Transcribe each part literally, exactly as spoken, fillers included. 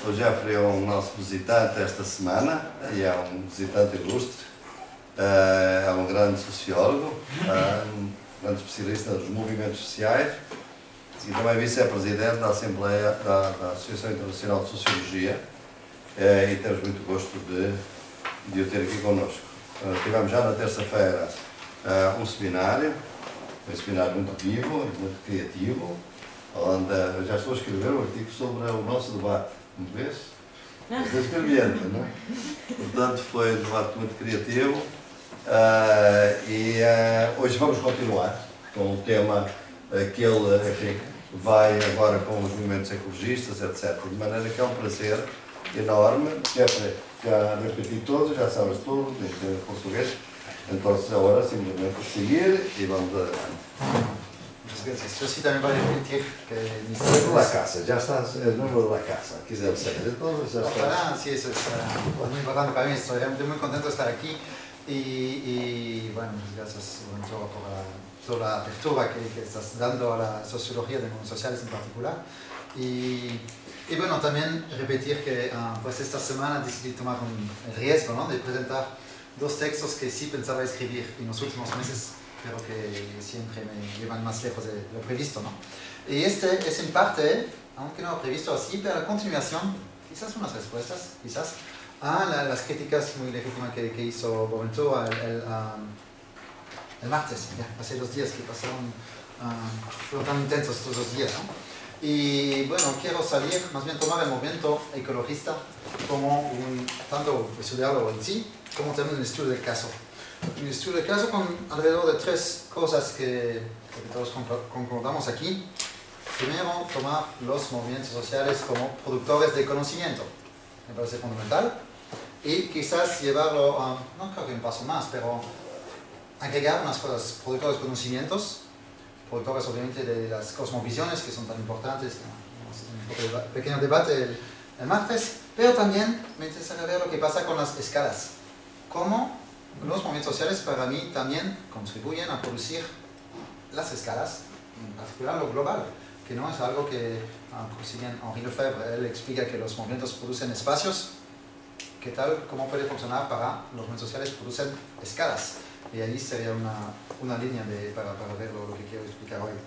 O Jeffrey é o nosso visitante esta semana, e é um visitante ilustre, é um grande sociólogo, um grande especialista nos movimentos sociais e também vice-presidente da Assembleia da, da Associação Internacional de Sociologia, e temos muito gosto de, de o ter aqui connosco. Tivemos já na terça-feira um seminário, um seminário muito vivo, muito criativo, onde eu já estou a escrever um artigo sobre o nosso debate. Não vês? Você experimenta, não é? Portanto, foi um debate muito criativo uh, e uh, hoje vamos continuar com o tema uh, que ele, enfim, vai agora com os movimentos ecologistas, etcétera. De maneira que é um prazer enorme. Já, já repeti todos, já sabes tudo, em português. Então, agora simplesmente seguir y vamos adelante. Muchas gracias. Yo sí también voy a repetir que mis Es de la casa, ya estás, el número de la casa, quisiera ser. Entonces ya estás. Ojalá, sí, eso es uh, muy importante para mí. Estoy realmente muy contento de estar aquí y, y bueno, pues gracias Lorenzo, por la, toda la apertura que, que estás dando a la sociología de movimientos sociales en particular. Y, y bueno, también repetir que uh, pues esta semana decidí tomar un, el riesgo, ¿no?, de presentar dos textos que sí pensaba escribir en los últimos meses, pero que siempre me llevan más lejos de lo previsto, ¿no? Y este es en parte, aunque no lo previsto así, pero la continuación, quizás unas respuestas, quizás, a la, las críticas muy legítimas que, que hizo Boventura el, el, um, el martes, ya, hace dos días que pasaron, um, fueron tan intensos estos dos días, ¿no? Y bueno, quiero salir, más bien tomar el movimiento ecologista como un, tanto estudiarlo en sí, como también un estudio del caso. Un estudio del caso con alrededor de tres cosas que, que todos concordamos aquí. Primero, tomar los movimientos sociales como productores de conocimiento. Me parece fundamental. Y quizás llevarlo a, no creo que un paso más, pero agregar unas cosas, productores de conocimientos, productores obviamente de las cosmovisiones que son tan importantes, un pequeño debate el, el martes, pero también me interesa ver lo que pasa con las escalas. Cómo los movimientos sociales para mí también contribuyen a producir las escalas, en particular lo global, que no es algo que, uh, si bien Henri Lefebvre, él explica que los movimientos producen espacios, ¿qué tal? ¿Cómo puede funcionar para los movimientos sociales producen escalas? Y ahí sería una, una línea de, para, para ver lo, lo que quiero explicar hoy.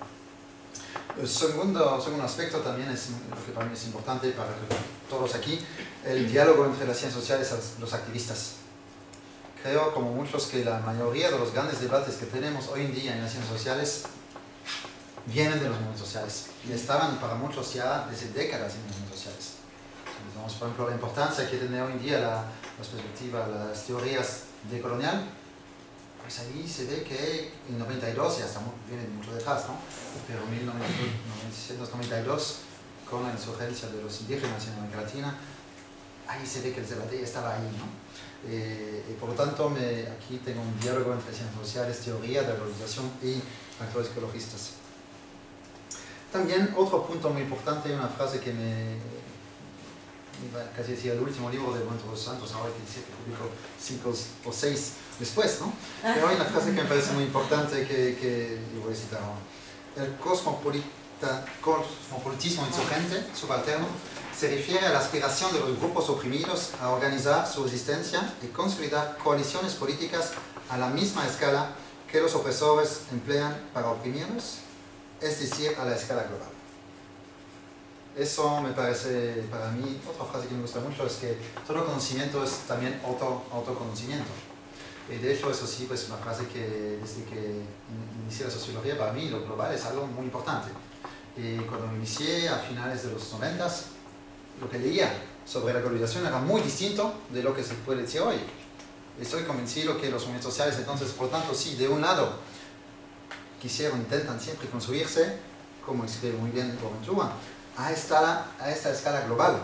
El segundo, segundo aspecto también es lo que para mí es importante para todos aquí, el diálogo entre las ciencias sociales y los activistas. Creo, como muchos, que la mayoría de los grandes debates que tenemos hoy en día en las ciencias sociales vienen de los movimientos sociales y estaban para muchos ya desde décadas en los movimientos sociales. Entonces, por ejemplo, la importancia que tiene hoy en día la, las perspectivas, las teorías decolonial, pues ahí se ve que en noventa y dos, ya estamos, vienen mucho detrás, ¿no? Pero en mil novecientos noventa y dos, con la insurgencia de los indígenas en América Latina, ahí se ve que el debate ya estaba ahí, ¿no? Eh, y por lo tanto, me, aquí tengo un diálogo entre ciencias sociales, teoría de la organización y actores ecologistas. También otro punto muy importante, una frase que me, me casi decía el último libro de Boventura dos Santos, ahora que dice que publicó cinco o seis después, ¿no? Pero hay una frase que me parece muy importante que, que yo voy a citar ahora. El cosmopolita, cosmopolitismo insurgente, subalterno, se refiere a la aspiración de los grupos oprimidos a organizar su existencia y consolidar coaliciones políticas a la misma escala que los opresores emplean para oprimirlos, es decir, a la escala global. Eso me parece, para mí, otra frase que me gusta mucho es que todo conocimiento es también auto, autoconocimiento. Y de hecho, eso sí, pues una frase que desde que inicié la sociología, para mí lo global es algo muy importante. Y cuando me inicié a finales de los noventas, lo que leía sobre la globalización era muy distinto de lo que se puede decir hoy. Estoy convencido que los movimientos sociales, entonces, por tanto, sí, de un lado, quisieron, intentan siempre construirse, como escribe muy bien Boventura, a esta, a esta escala global.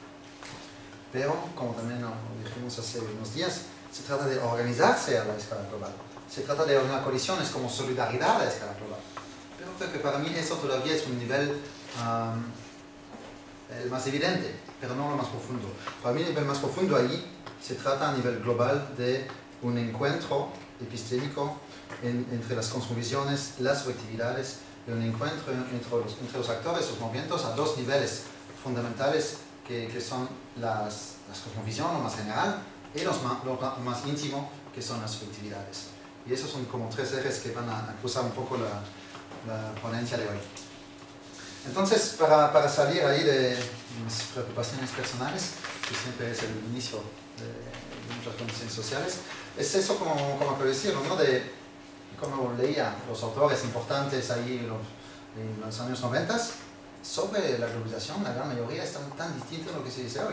Pero, como también lo dijimos hace unos días, se trata de organizarse a la escala global. Se trata de una coalición, es como solidaridad a la escala global. Pero creo que para mí eso todavía es un nivel um, el más evidente, pero no lo más profundo. Para mí el nivel más profundo ahí se trata a nivel global de un encuentro epistémico en, entre las cosmovisiones, las subjetividades, y un encuentro entre los, entre los actores, los movimientos, a dos niveles fundamentales que, que son las, las cosmovisión, lo más general, y los más, lo más íntimo, que son las subjetividades. Y esos son como tres ejes que van a, a cruzar un poco la, la ponencia de hoy. Entonces, para, para salir ahí de mis preocupaciones personales, que siempre es el inicio de, de muchas condiciones sociales, es eso como, como quiero decirlo, ¿no? De como leía los autores importantes ahí los, en los años noventa, sobre la globalización, la gran mayoría están tan distintos de lo que se dice hoy.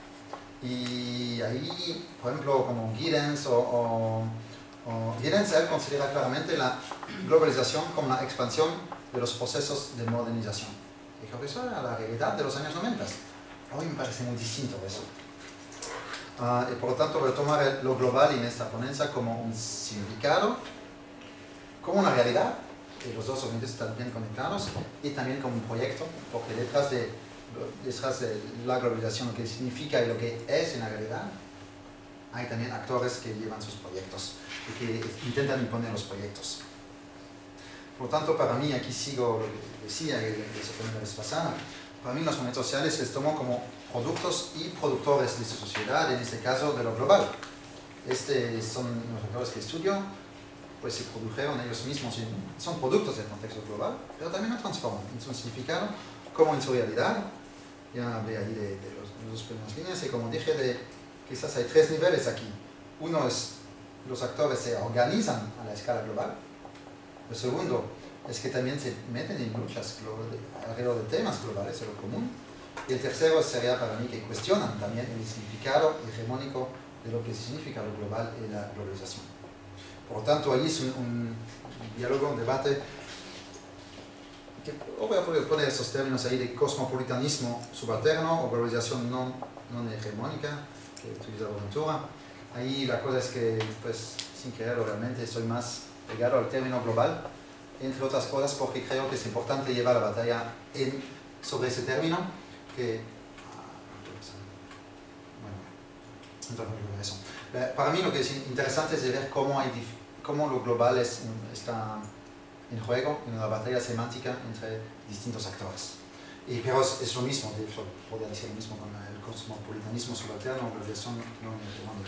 Y ahí, por ejemplo, como Giddens o, o, o Giddens, él considera claramente la globalización como la expansión de los procesos de modernización. Y creo que eso era la realidad de los años noventa. Hoy me parece muy distinto eso. Uh, y por lo tanto, voy a tomar lo global en esta ponencia como un significado, como una realidad, y los dos obviamente están bien conectados, y también como un proyecto, porque detrás de, detrás de la globalización, lo que significa y lo que es en la realidad, hay también actores que llevan sus proyectos y que intentan imponer los proyectos. Por lo tanto, para mí, aquí sigo lo que decía y les la vez pasada, para mí los movimientos sociales les tomo como productos y productores de su sociedad, en este caso de lo global. Estos son los actores que estudio, pues se produjeron ellos mismos, son productos del contexto global, pero también lo transforman en su significado como en su realidad. Ya hablé ahí de, de, los, de las primeras líneas y como dije, de, quizás hay tres niveles aquí. Uno es, los actores se organizan a la escala global. El segundo es que también se meten en luchas alrededor de temas globales, de lo común. Y el tercero sería para mí que cuestionan también el significado hegemónico de lo que significa lo global y la globalización. Por lo tanto, ahí es un, un diálogo, un debate, que voy a poner esos términos ahí de cosmopolitanismo subalterno o globalización no, no hegemónica, que utiliza Bonaventura. Ahí la cosa es que, pues, sin quererlo realmente, soy más pegado al término global, entre otras cosas porque creo que es importante llevar la batalla en, sobre ese término, que, bueno, entonces eso. Para mí lo que es interesante es ver cómo, hay, cómo lo global es, está en juego en una batalla semántica entre distintos actores. Y, pero es, es lo mismo, de hecho, podría decir lo mismo con el cosmopolitanismo subalterno o globalización no hegemónica.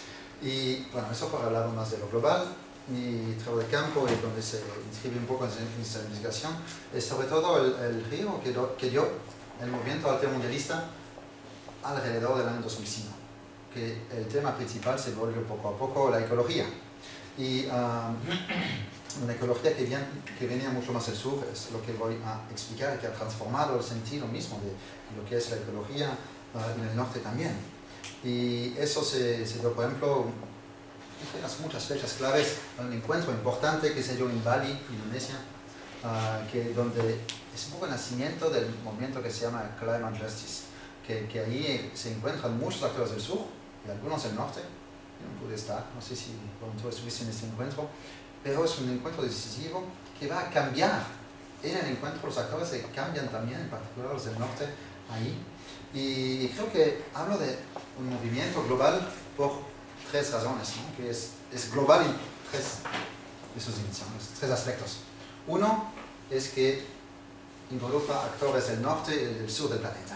Y bueno, eso para hablar más de lo global. Mi trabajo de campo, y donde se inscribe un poco en esta investigación, es sobre todo el, el giro que, do, que dio el movimiento altermundialista alrededor del año dos mil cinco. Que el tema principal se volvió poco a poco la ecología. Y um, una ecología que, bien, que venía mucho más del sur, es lo que voy a explicar, que ha transformado el sentido mismo de lo que es la ecología uh, en el norte también. Y eso se, se dio, por ejemplo, entre las muchas fechas claves, un encuentro importante que se dio en Bali, Indonesia, uh, que, donde es un poco el nacimiento del movimiento que se llama Climate Justice, que, que ahí se encuentran muchos actores del sur y algunos del norte. Yo no pude estar, no sé si tú estuviste en este encuentro, pero es un encuentro decisivo que va a cambiar. En el encuentro los actores se cambian también, en particular los del norte, ahí. Y creo que hablo de un movimiento global por tres razones, ¿no? Que es, es global en tres de sus dimensiones, tres aspectos. Uno es que involucra actores del norte y del sur del planeta.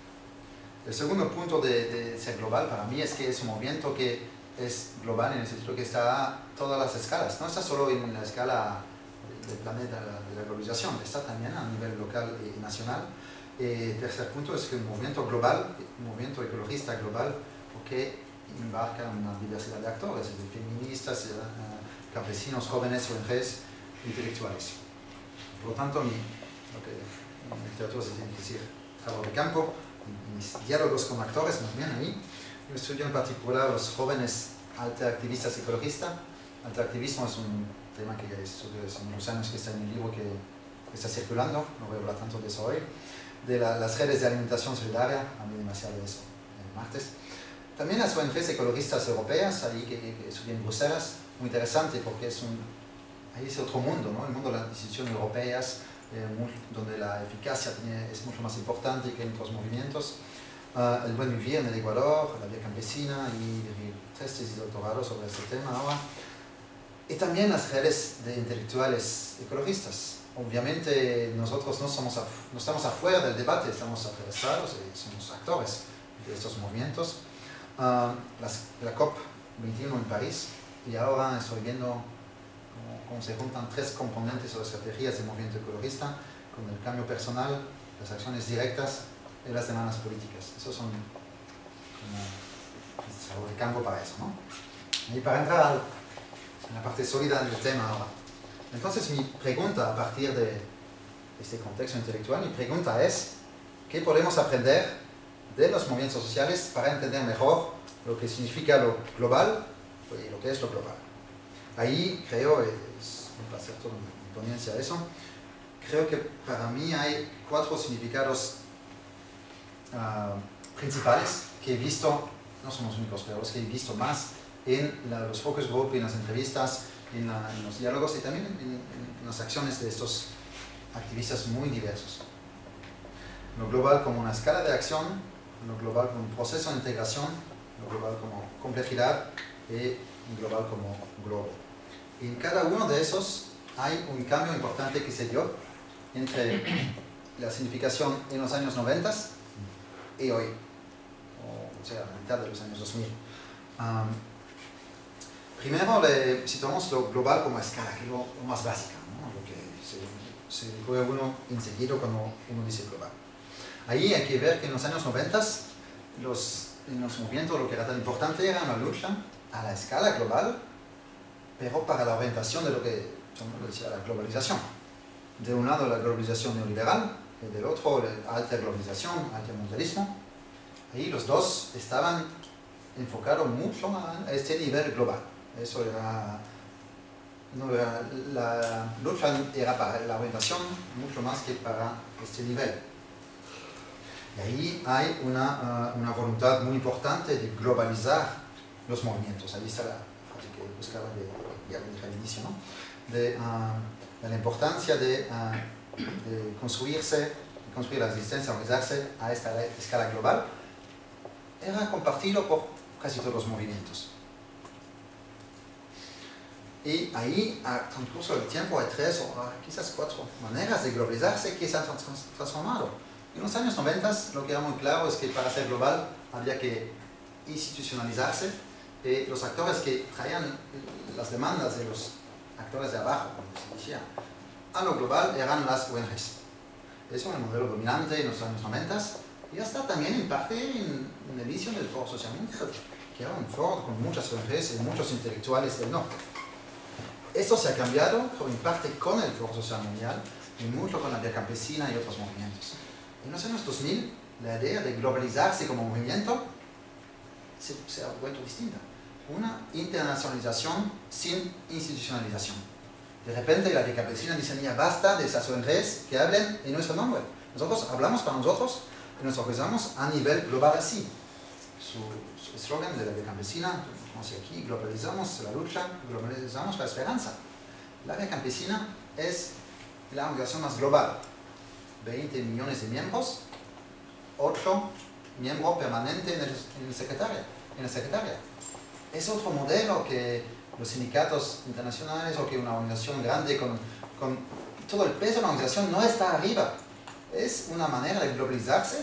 El segundo punto de, de ser global para mí es que es un movimiento que es global en el sentido que está a todas las escalas, no está solo en la escala del planeta de la globalización, está también a nivel local y nacional. El tercer punto es que un movimiento global, un movimiento ecologista global, porque embarca una diversidad de actores, de feministas, uh, campesinos, jóvenes, O N Ges, intelectuales. Por lo tanto, mi, lo que en literatura se tiene que decir trabajo de campo, mis diálogos con actores, más bien ahí. Yo estudio en particular los jóvenes alteractivistas ecologistas. Alteractivismo es un tema que ya estudio desde muchos años, que está en el libro que, que está circulando, no voy a hablar tanto de eso hoy. De la, las redes de alimentación solidaria, hablé demasiado de eso el martes. También las O N Ges ecologistas europeas, ahí que, que estudié en Bruselas, muy interesante porque es un, ahí es otro mundo, ¿no? El mundo de las instituciones europeas, eh, muy, donde la eficacia tiene, es mucho más importante que en otros movimientos. Uh, el buen vivir en el Ecuador, la vía campesina y, y tres tesis de doctorado sobre este tema ahora. Y también las redes de intelectuales ecologistas. obviamente nosotros no, somos no estamos afuera del debate, estamos atravesados y somos actores de estos movimientos. Uh, las, la COP veintiuno en París, y ahora estoy viendo cómo, cómo se juntan tres componentes o estrategias del movimiento ecologista con el cambio personal, las acciones directas y las demandas políticas. Esos son como el campo para eso, ¿no? Y para entrar en la parte sólida del tema ahora. Entonces mi pregunta a partir de este contexto intelectual, mi pregunta es, ¿qué podemos aprender de los movimientos sociales para entender mejor lo que significa lo global y lo que es lo global? Ahí creo, es un placer toda mi ponencia a eso, creo que para mí hay cuatro significados uh, principales que he visto, no son los únicos, pero los que he visto más en la, los focus group, en las entrevistas, en, la, en los diálogos y también en, en, en las acciones de estos activistas muy diversos. Lo global como una escala de acción, lo global como un proceso de integración, lo global como complejidad y lo global como globo. Y en cada uno de esos hay un cambio importante que se dio entre la significación en los años noventa y hoy, o, o sea, a la mitad de los años dos mil. Um, primero, le situamos lo global como escala, que es lo, lo más básico, ¿no? Lo que se, se ocurre a uno enseguida cuando uno dice global. Ahí hay que ver que en los años noventa, los, en los movimientos lo que era tan importante era una lucha a la escala global, pero para la orientación de lo que yo decía la globalización. De un lado la globalización neoliberal, y del otro la alta globalización, alto mundialismo. Ahí los dos estaban enfocados mucho a este nivel global. Eso era, no era, la lucha era para la orientación mucho más que para este nivel. Y ahí hay una, uh, una voluntad muy importante de globalizar los movimientos. Ahí está la frase que buscaba de, ya lo dije al inicio, ¿no? De, uh, de la importancia de, uh, de construirse, de construir la resistencia, organizarse a esta escala global, era compartido por casi todos los movimientos. Y ahí, a transcurso del tiempo, hay tres o quizás cuatro maneras de globalizarse que se han transformado. En los años noventa lo que era muy claro es que para ser global había que institucionalizarse. Eh, los actores que traían las demandas de los actores de abajo, como se decía, a lo global eran las O N Ges. Eso era el modelo dominante en los años noventa y hasta también en parte en, en el inicio del Foro Social Mundial, que era un foro con muchas O N Ges y muchos intelectuales del norte. Esto se ha cambiado, pero en parte con el Foro Social Mundial y mucho con la Vía Campesina y otros movimientos. En los años dos mil, la idea de globalizarse como movimiento se, se ha vuelto distinta. Una internacionalización sin institucionalización. De repente la Vía Campesina dice, ya basta de esas O N Ges que hablen en nuestro nombre. Nosotros hablamos para nosotros y nos organizamos a nivel global así. Su eslogan de la Vía Campesina, como aquí, globalizamos la lucha, globalizamos la esperanza. La Vía Campesina es la organización más global. veinte millones de miembros, ocho miembros permanentes en el, en el secretario, en la secretaria. Es otro modelo que los sindicatos internacionales o que una organización grande con, con todo el peso de la organización no está arriba. Es una manera de globalizarse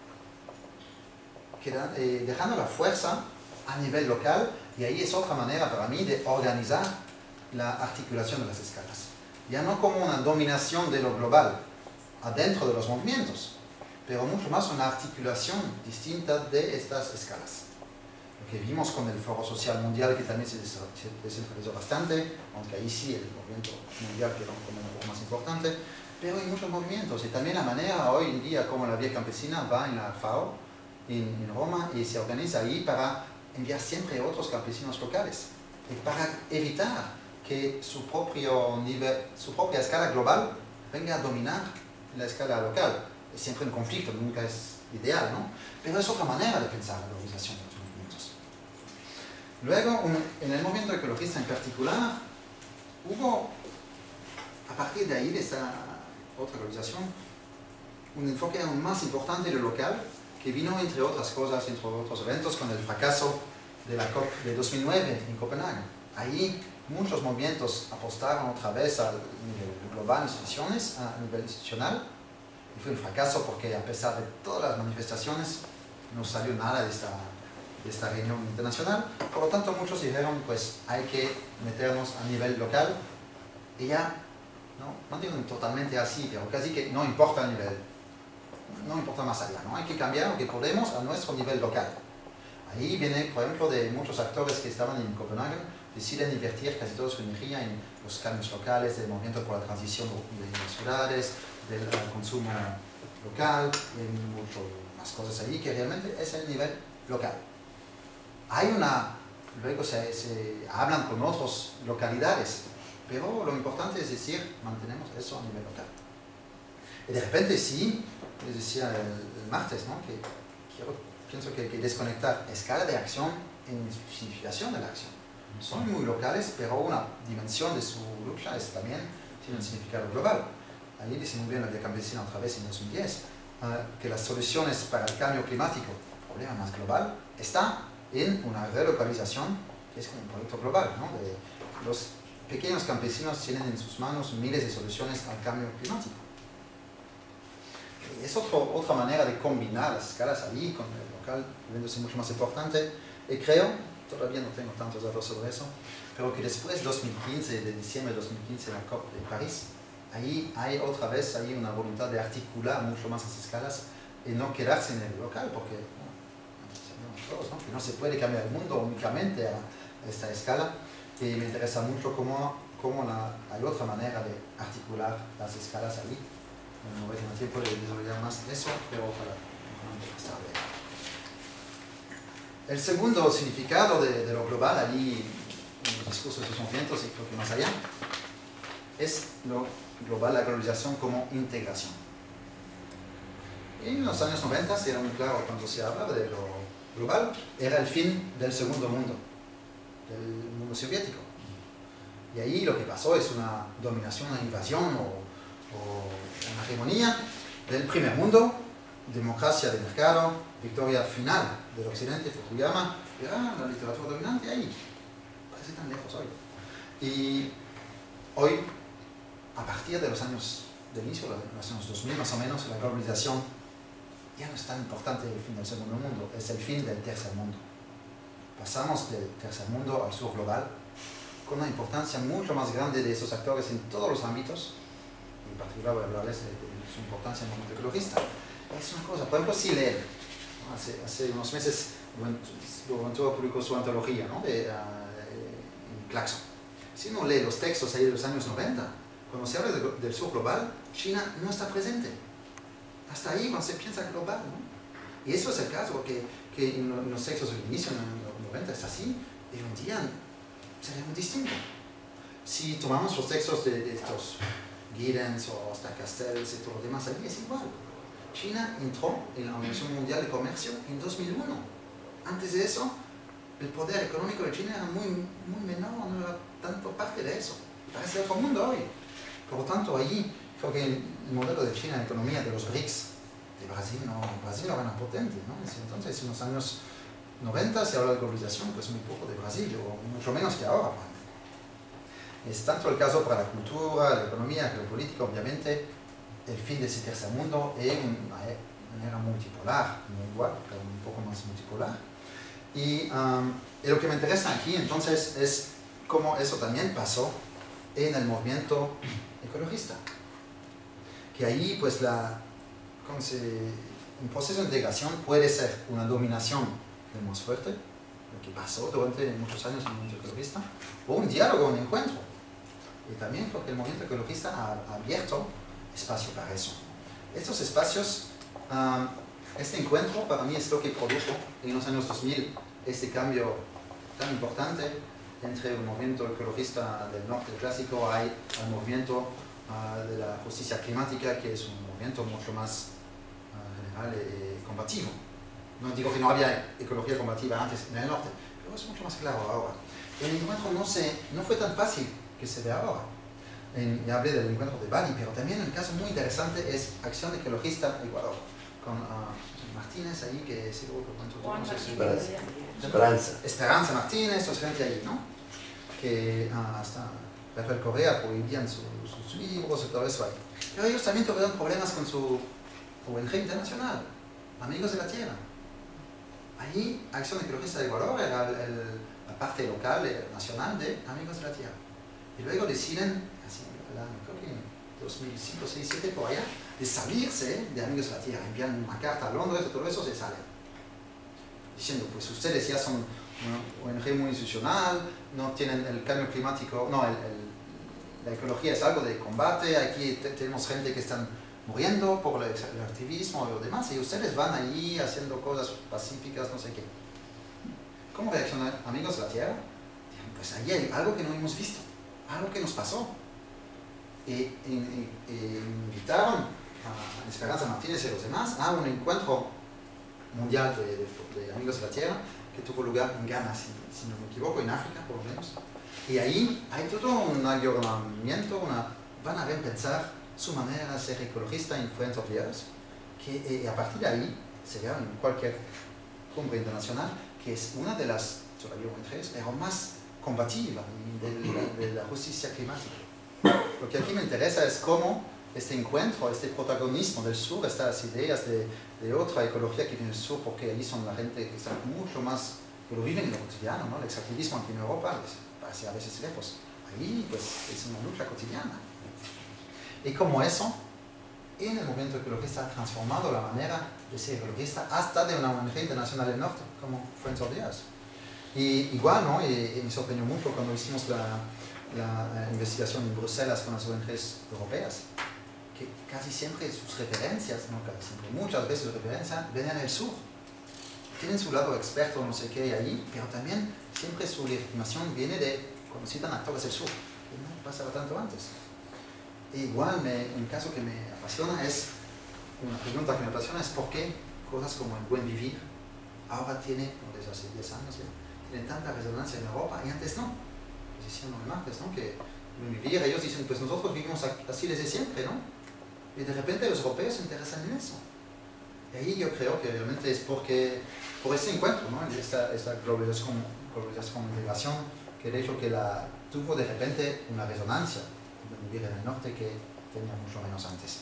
que, eh, dejando la fuerza a nivel local, y ahí es otra manera para mí de organizar la articulación de las escalas. Ya no como una dominación de lo global adentro de los movimientos, pero mucho más una articulación distinta de estas escalas. Lo que vimos con el Foro Social Mundial, que también se descentralizó bastante, aunque ahí sí el movimiento mundial quedó como un poco más importante, pero hay muchos movimientos, y también la manera hoy en día como la Vía Campesina va en la FAO, en, en Roma, y se organiza ahí para enviar siempre a otros campesinos locales, y para evitar que su, propio nivel, su propia escala global venga a dominar la escala local. Es siempre un conflicto, nunca es ideal, ¿no? Pero es otra manera de pensar la organización de los movimientos. Luego, un, en el movimiento ecologista en particular, hubo, a partir de ahí, de esta otra organización, un enfoque aún más importante de lo local, que vino, entre otras cosas, entre otros eventos, con el fracaso de la COP de dos mil nueve en Copenhague. Ahí muchos movimientos apostaron otra vez al nivel global, instituciones, a nivel institucional, y fue un fracaso porque a pesar de todas las manifestaciones no salió nada de esta, de esta reunión internacional. Por lo tanto, muchos dijeron, pues hay que meternos a nivel local, y ya, no, no digo totalmente así, pero casi que no importa el nivel, no importa más allá, ¿no? Hay que cambiar lo que podemos a nuestro nivel local. Ahí viene, por ejemplo, de muchos actores que estaban en Copenhague, deciden invertir casi toda su energía en los cambios locales, del movimiento por la transición de las ciudades, del uh, consumo local, y muchas más cosas ahí que realmente es el nivel local. Hay una, luego se, se hablan con otras localidades, pero lo importante es decir, mantenemos eso a nivel local. Y de repente sí, les decía el, el martes, ¿no? que quiero, pienso que hay que desconectar escala de acción en significación de la acción. Son muy locales, pero una dimensión de su lucha es también tiene un significado global. Ahí dice muy bien la Vía Campesina otra vez en dos mil diez, uh, que las soluciones para el cambio climático, el problema más global, está en una relocalización que es como un proyecto global, ¿no? De los pequeños campesinos tienen en sus manos miles de soluciones al cambio climático. Y es otro, otra manera de combinar las escalas ahí con el local, viéndose mucho más importante, y creo, todavía no tengo tantos datos sobre eso, pero que después de dos mil quince, de diciembre de dos mil quince, la COP de París, ahí hay otra vez ahí una voluntad de articular mucho más las escalas y no quedarse en el local, porque no, todos, ¿no? Que no se puede cambiar el mundo únicamente a esta escala, y me interesa mucho cómo, cómo la, hay otra manera de articular las escalas ahí. No voy a tener tiempo de desarrollar más eso, pero para más tarde. El segundo significado de, de lo global, allí en los discursos de los movimientos y creo que más allá, es lo global, la globalización como integración. En los años noventa era muy claro cuando se hablaba de lo global, era el fin del segundo mundo, del mundo soviético. Y ahí lo que pasó es una dominación, una invasión o, o una hegemonía del primer mundo, democracia de mercado, victoria final del occidente, Fukuyama, era la literatura dominante ahí. Parece tan lejos hoy. Y hoy, a partir de los años del inicio, de los años dos mil más o menos, la globalización ya no es tan importante el fin del segundo mundo, es el fin del tercer mundo. Pasamos del tercer mundo al sur global, con una importancia mucho más grande de esos actores en todos los ámbitos, en particular voy a hablarles de, de su importancia en el movimiento ecologista. Es una cosa, por ejemplo, si leen, ¿no? hace, hace unos meses Boaventura publicó su antología, ¿no? de, uh, en Claxon. Si uno lee los textos ahí de los años noventa, cuando se habla de, del sur global, China no está presente. Hasta ahí cuando se piensa global, ¿no? Y eso es el caso, que, que en los textos del inicio, en los noventa, es así, y un día sería muy distinto. Si tomamos los textos de, de estos Giddens o hasta Castells y todo lo demás, ahí es igual. China entró en la Organización Mundial de Comercio en dos mil uno. Antes de eso, el poder económico de China era muy, muy menor, no era tanto parte de eso. Parece otro mundo hoy. Por lo tanto, allí creo que el modelo de China en economía de los B R I C S, de Brasil no, Brasil no era potente, ¿no? Entonces, en los años noventa se habla de globalización, pues muy poco de Brasil, o mucho menos que ahora. Es tanto el caso para la cultura, la economía, que la política, obviamente, el fin de ese tercer mundo es una manera multipolar, no igual, pero un poco más multipolar. Y, um, y lo que me interesa aquí, entonces, es cómo eso también pasó en el movimiento ecologista. Que ahí, pues, la, ¿cómo se, un proceso de integración puede ser una dominación del más fuerte, lo que pasó durante muchos años en el movimiento ecologista, o un diálogo, un encuentro. Y también creo que el movimiento ecologista ha, ha abierto espacio para eso. Estos espacios, um, este encuentro para mí es lo que produjo en los años dos mil este cambio tan importante entre el movimiento ecologista del norte clásico hay al movimiento uh, de la justicia climática, que es un movimiento mucho más uh, general y combativo. No digo que no había ecología combativa antes en el norte, pero es mucho más claro ahora. El encuentro no, se, no fue tan fácil que se ve ahora. En, ya hablé del encuentro de Bali, pero también un caso muy interesante es Acción Ecologista Ecuador, con uh, Martínez ahí, que seguro que cuánto no sé si... Esperanza. Esperanza. Esperanza Martínez, o gente ahí, ¿no? que uh, hasta Rafael Correa prohibían su, sus libros y todo eso ahí. Pero ellos también tuvieron problemas con su O N G internacional, Amigos de la Tierra. Ahí, Acción Ecologista de Ecuador era el, el, la parte local, nacional de Amigos de la Tierra. Y luego deciden, así, creo que en dos mil cinco, dos mil seis, dos mil siete, por allá, de salirse de Amigos de la Tierra. Envían una carta a Londres y todo eso se sale. Diciendo, pues ustedes ya son una O N G muy institucional, no tienen el cambio climático, no, el, el, la ecología es algo de combate, aquí te, tenemos gente que están muriendo por el, el activismo y lo demás, y ustedes van ahí haciendo cosas pacíficas, no sé qué. ¿Cómo reaccionan Amigos de la Tierra? Pues ahí hay algo que no hemos visto, algo que nos pasó. Y, y, y, y invitaron a Esperanza Martínez y los demás a un encuentro mundial de, de, de Amigos de la Tierra que tuvo lugar en Ghana, si, si no me equivoco, en África por lo menos. Y ahí hay todo un ayornamiento, una, van a repensar su manera de ser ecologista en Friends of the Earth, que eh, a partir de ahí se ve en cualquier cumbre internacional que es una de las, todavía O N Gs, pero más combativa de la, de la justicia climática. Lo que aquí me interesa es cómo este encuentro, este protagonismo del sur, estas ideas de, de otra ecología que viene del sur, porque allí son la gente que está mucho más, que lo viven en lo cotidiano, ¿no? El extractivismo aquí en Europa les parece a veces lejos. Ahí pues es una lucha cotidiana. Y como eso, en el movimiento ecologista ha transformado la manera de ser ecologista hasta de una O N G internacional del norte, como Friends of the Earth. Y igual, ¿no? Y, y me sorprendió mucho cuando hicimos la, la, la investigación en Bruselas con las O N Gs europeas, que casi siempre sus referencias, no casi siempre, muchas veces sus referencias venían del sur. Tienen su lado experto, no sé qué, ahí, pero también siempre su legitimación viene de cuando citan actores del sur, que no pasaba tanto antes. E igual, me, un caso que me apasiona es, una pregunta que me apasiona es por qué cosas como el buen vivir ahora tiene, desde hace diez años ya, tienen tanta resonancia en Europa y antes no. Pues decían los martes, ¿no? Que el buen vivir, ellos dicen, pues nosotros vivimos así desde siempre, ¿no? Y de repente los europeos se interesan en eso. Y ahí yo creo que realmente es porque, por este encuentro, ¿no? Esta, esta globalización, globalización, integración, que de hecho que la, tuvo de repente una resonancia de vivir en el norte que tenía mucho menos antes.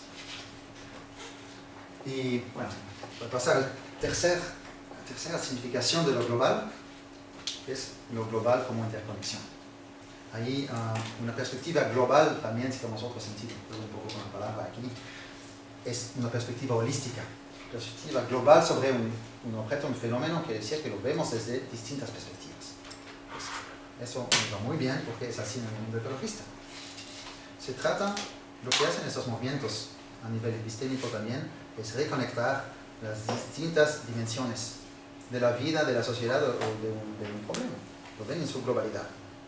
Y bueno, para pasar a tercer, la tercera significación de lo global, es lo global como interconexión. Ahí uh, una perspectiva global, también si tenemos otro sentido, un poco con la palabra aquí, es una perspectiva holística. Perspectiva global sobre un, un objeto, un fenómeno, que decía que lo vemos desde distintas perspectivas. Pues eso me va muy bien porque es así en el mundo ecologista. Se trata, lo que hacen estos movimientos a nivel epistémico también, es reconectar las distintas dimensiones de la vida, de la sociedad o de un, de un problema. Lo ven en su globalidad.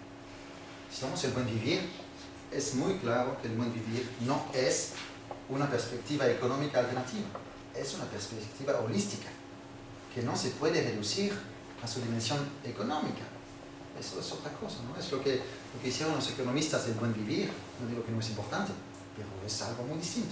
Si vamos al buen vivir, es muy claro que el buen vivir no es una perspectiva económica alternativa, es una perspectiva holística, que no se puede reducir a su dimensión económica. Eso es otra cosa, ¿no? Es lo que, lo que hicieron los economistas del buen vivir. No digo que no es importante, pero es algo muy distinto.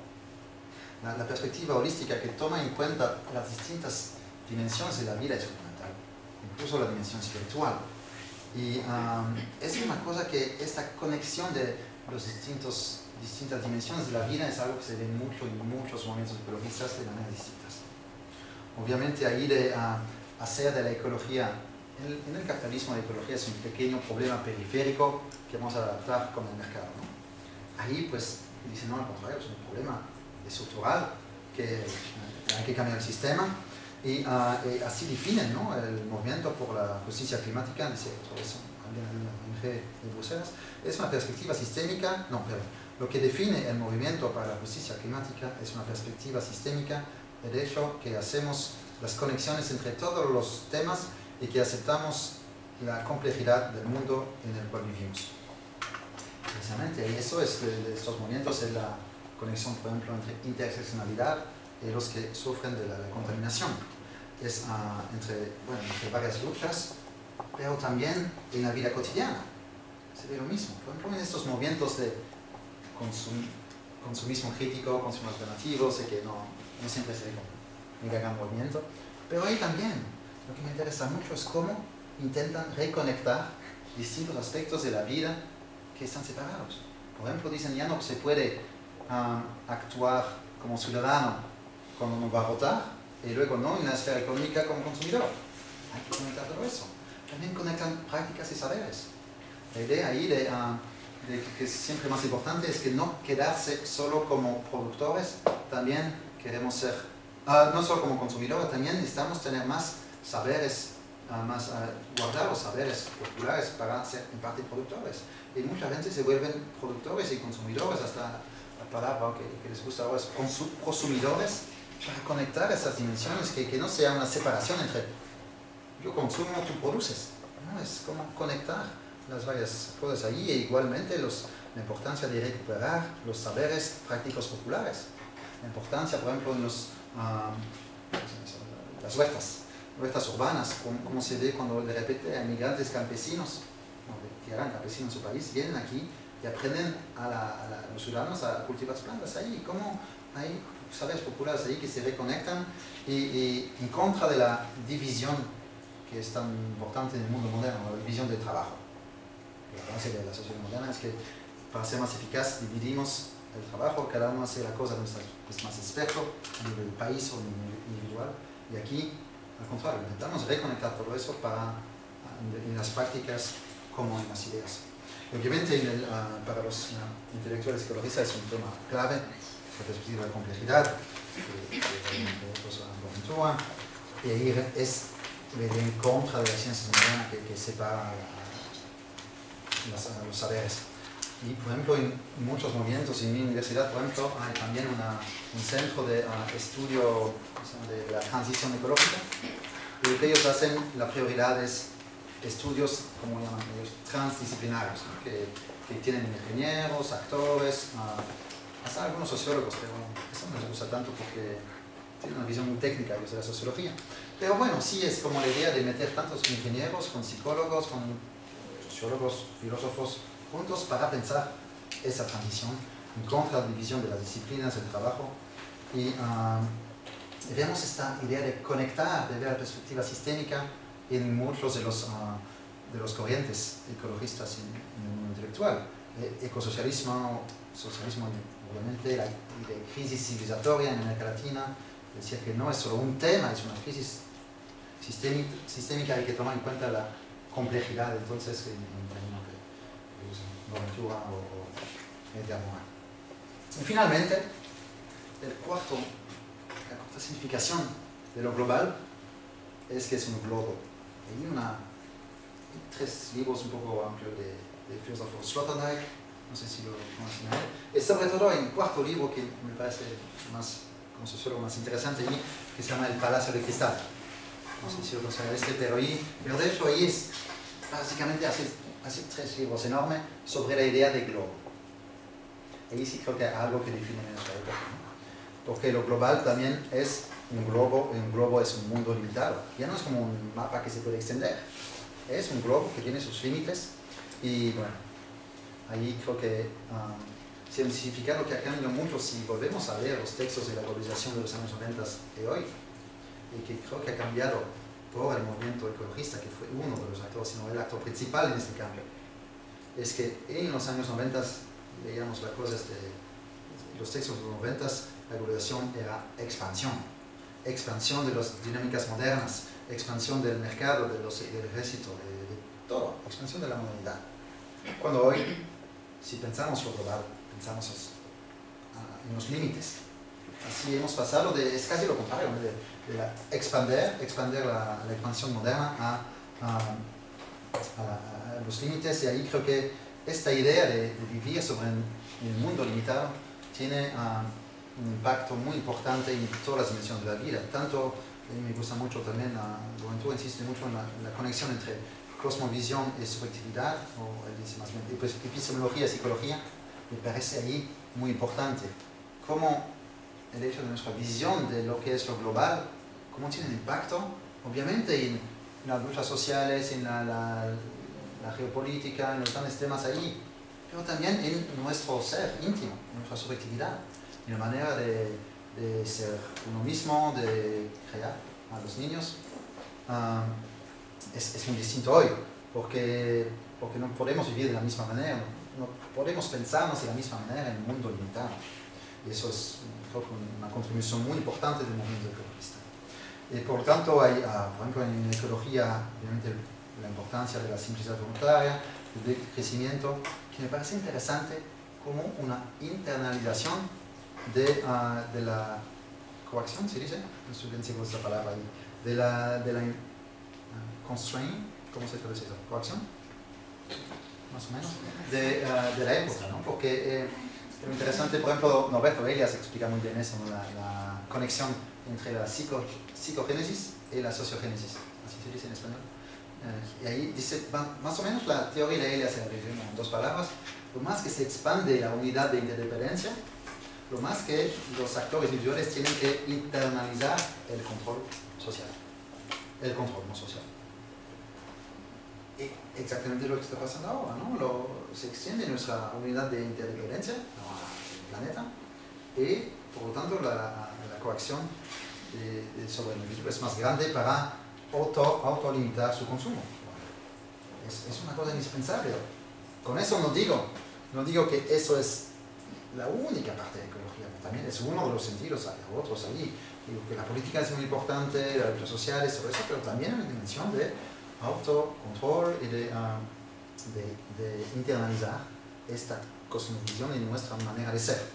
La, la perspectiva holística que toma en cuenta las distintas dimensiones de la vida es fundamental, incluso la dimensión espiritual. Y um, es una cosa que esta conexión de las distintas dimensiones de la vida es algo que se ve mucho en muchos momentos ecologistas de maneras distintas. Obviamente ahí de uh, hacer de la ecología, en el, en el capitalismo la ecología es un pequeño problema periférico que vamos a adaptar con el mercado, ¿no? Ahí pues dicen, no, al contrario, es un problema estructural que uh, hay que cambiar el sistema. Y, uh, y así definen, ¿no? El movimiento por la justicia climática, dice otra vez también en la O N G de Bruselas, es una perspectiva sistémica, no, pero lo que define el movimiento para la justicia climática es una perspectiva sistémica, el hecho que hacemos las conexiones entre todos los temas y que aceptamos la complejidad del mundo en el cual vivimos. Precisamente, y eso es de, de estos movimientos, es la conexión, por ejemplo, entre interseccionalidad y los que sufren de la, la contaminación. Es uh, entre, bueno, entre varias luchas, pero también en la vida cotidiana. Se ve lo mismo. Por ejemplo, en estos movimientos de consum, consumismo crítico, consumo alternativo, sé que no, no siempre se ve como un gran movimiento, pero ahí también lo que me interesa mucho es cómo intentan reconectar distintos aspectos de la vida que están separados. Por ejemplo, dicen, ya no se puede um, actuar como ciudadano cuando uno va a votar, y luego no en la esfera económica como consumidor. Hay que conectar todo eso. También conectan prácticas y saberes. La idea ahí de, uh, de que, que es siempre más importante es que no quedarse solo como productores, también queremos ser, uh, no solo como consumidores, también necesitamos tener más saberes, uh, más uh, guardar los saberes populares para ser en parte productores. Y mucha gente se vuelven productores y consumidores, hasta la palabra que, que les gusta ahora es consumidores, para conectar esas dimensiones, que, que no sea una separación entre yo consumo, tú produces. No, es como conectar las varias cosas ahí, e igualmente los, la importancia de recuperar los saberes prácticos populares. La importancia, por ejemplo, en los, um, las huertas, huertas urbanas, como, como se ve cuando de repente hay migrantes campesinos, que eran campesinos en su país, vienen aquí y aprenden a, la, a, la, a los ciudadanos a cultivar las plantas ahí, como hay saberes populares ahí que se reconectan y, y en contra de la división que es tan importante en el mundo moderno, la división del trabajo. La base de la sociedad moderna es que para ser más eficaz dividimos el trabajo, cada uno hace la cosa que es más experto a nivel del país o a nivel individual, y aquí, al contrario, intentamos reconectar todo eso para, en, en las prácticas como en las ideas. Obviamente, en el, uh, para los uh, intelectuales ecologistas es un tema clave, la perspectiva de complejidad, que otros han y ahí es en contra de la ciencia moderna que, que separa uh, las, uh, los saberes. Y, por ejemplo, en muchos movimientos, en mi universidad, por ejemplo, hay también una, un centro de uh, estudio de la transición ecológica, y lo que ellos hacen, la prioridad es estudios, como llaman ellos, transdisciplinarios, ¿no? que, que tienen ingenieros, actores, uh, hasta algunos sociólogos, pero eso no les gusta tanto porque tienen una visión muy técnica ellos de la sociología. Pero bueno, sí es como la idea de meter tantos ingenieros con psicólogos, con sociólogos, filósofos, juntos para pensar esa transición en contra de la división de las disciplinas del trabajo. Y uh, vemos esta idea de conectar, de ver la perspectiva sistémica en muchos de los, uh, de los corrientes ecologistas en, en el mundo intelectual. El ecosocialismo, socialismo obviamente, la, la crisis civilizatoria en América Latina, decía que no es solo un tema, es una crisis sistémica, sistémica, hay que tomar en cuenta la complejidad, entonces, en un término que Bonaventura o, o Edgar Morin. Y finalmente, el cuarto, la cuarta significación de lo global es que es un globo. Hay, una, hay tres libros un poco amplios de, de filósofo Sloterdijk, no sé si lo conocen a él. Y sobre todo hay un cuarto libro que me parece más, como sociólogo, más interesante, que se llama El Palacio de Cristal. No sé si lo conocen este, pero, ahí, pero de hecho ahí es básicamente hace, hace tres libros enormes sobre la idea de globo. Ahí sí creo que hay algo que define nuestra época, ¿no? Porque lo global también es un globo, y un globo es un mundo limitado. Ya no es como un mapa que se puede extender. Es un globo que tiene sus límites y bueno, ahí creo que um, sí, un significado que ha cambiado mucho si volvemos a leer los textos de la globalización de los años noventa de hoy, y que creo que ha cambiado por el movimiento ecologista, que fue uno de los actores, sino el actor principal en este cambio. Es que en los años noventa, leíamos las cosas de los textos de los noventa, la globalización era expansión. Expansión de las dinámicas modernas, expansión del mercado, de los, del ejército, de, de todo, expansión de la modernidad. Cuando hoy, si pensamos lo global, pensamos uh, en los límites. Así hemos pasado de, es casi lo contrario, de, de la expander, expander la, la expansión moderna a, a, a, a los límites, y ahí creo que esta idea de, de vivir sobre el, el mundo limitado tiene uh, un impacto muy importante en todas las dimensiones de la vida. Tanto, a mí me gusta mucho también, uh, Bonaventura insiste mucho en la, en la conexión entre cosmovisión y subjetividad, o él dice más bien epistemología y psicología, me parece ahí muy importante. Cómo el hecho de nuestra visión de lo que es lo global, cómo tiene un impacto, obviamente, en, en las luchas sociales, en la, la, la geopolítica, en los grandes temas ahí, pero también en nuestro ser íntimo, en nuestra subjetividad, en la manera de, de ser uno mismo, de crear a los niños. Uh, es, es muy distinto hoy, porque porque no podemos vivir de la misma manera, no, no podemos pensarnos de la misma manera en un mundo limitado. Y eso es, creo que, una contribución muy importante del movimiento ecologista. Y por lo tanto, hay, uh, por ejemplo, en ecología, obviamente, la importancia de la simplicidad voluntaria, del crecimiento, que me parece interesante como una internalización de, uh, de la coacción, ¿se dice? No estoy bien seguro de esta palabra ahí. De la, de la uh, constraint, ¿cómo se traduce eso? ¿Coacción? Más o menos. De, uh, de la época, ¿no? Porque eh, es interesante, por ejemplo, Norberto Elias explica muy bien eso, ¿no? la, la conexión entre la psico, psicogénesis y la sociogénesis, así se dice en español. Uh, y ahí dice, más o menos, la teoría de Elias se resume en dos palabras: lo más que se expande la unidad de interdependencia, lo más que los actores individuales tienen que internalizar el control social. El control no social. Y exactamente lo que está pasando ahora, ¿no? Lo, se extiende nuestra unidad de interdependencia al planeta y, por lo tanto, la, la coacción de, de sobre el individuo es más grande para auto, autolimitar su consumo. Es, es una cosa indispensable. Con eso no digo, no digo que eso es la única parte de ecología, también es uno de los sentidos, hay otros ahí. Digo que la política es muy importante, las redes sociales, sobre eso, pero también en la dimensión de autocontrol y de, uh, de, de internalizar esta cosmovisión en nuestra manera de ser.